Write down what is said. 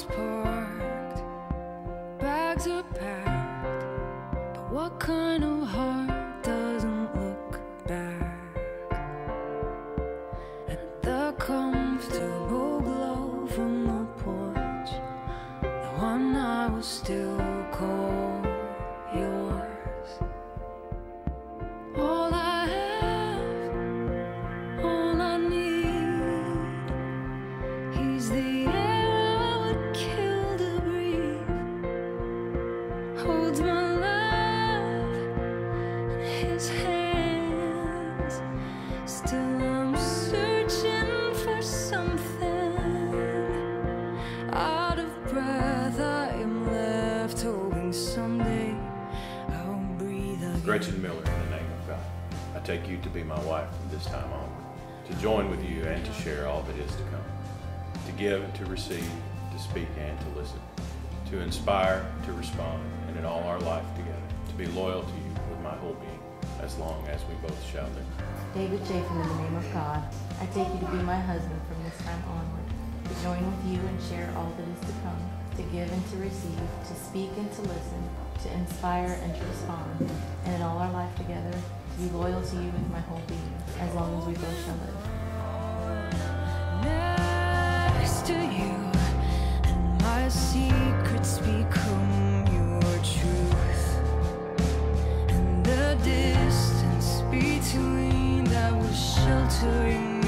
car's parked, bags are packed, but what kind of heart doesn't look back at the comfortable glow from the porch, the one I will still call yours. All I have, all I need, he's the air I would kill to breathe, holds my life in his hands. Still I'm searching for something, out of breath I am left, hoping someday I'll breathe again. Gretchen Miller, in the name of God, I take you to be my wife from this time onward, to join with you and to share all that is to come, to give and to receive, to speak and to listen, to inspire, to respond, and in all our life together, to be loyal to you with my whole being, as long as we both shall live. David Chafin, in the name of God, I take you to be my husband from this time onward, to join with you and share all that is to come, to give and to receive, to speak and to listen, to inspire and to respond, and in all our life together, to be loyal to you with my whole being, as long as we both shall live. Next to you, and my secrets become your truth, and the distance between that was sheltering